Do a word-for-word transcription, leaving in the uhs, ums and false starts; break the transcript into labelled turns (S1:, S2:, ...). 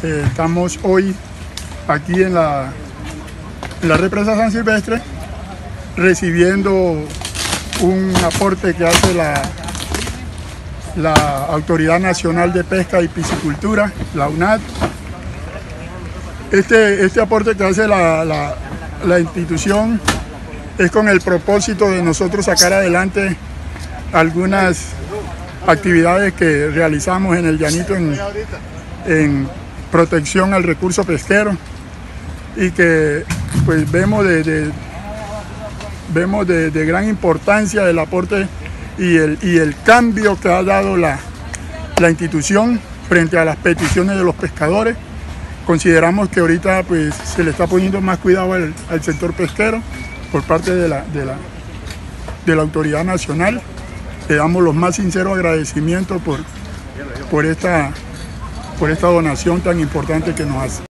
S1: Eh, estamos hoy aquí en la, en la represa San Silvestre recibiendo un aporte que hace la, la Autoridad Nacional de Pesca y Piscicultura, la UNAD. Este, este aporte que hace la, la, la institución es con el propósito de nosotros sacar adelante algunas actividades que realizamos en el Llanito en, en protección al recurso pesquero y que pues vemos de, de, vemos de, de gran importancia el aporte y el, y el cambio que ha dado la, la institución frente a las peticiones de los pescadores. Consideramos que ahorita pues, se le está poniendo más cuidado al, al sector pesquero por parte de la, de, la, de la Autoridad Nacional. Le damos los más sinceros agradecimientos por, por, esta, por esta donación tan importante que nos hace.